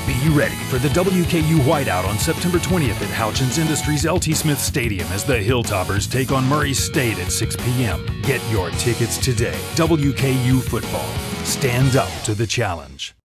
Be ready for the WKU Whiteout on September 20th at Houchins Industries LT Smith Stadium as the Hilltoppers take on Murray State at 6 p.m. Get your tickets today. WKU football. Stand up to the challenge.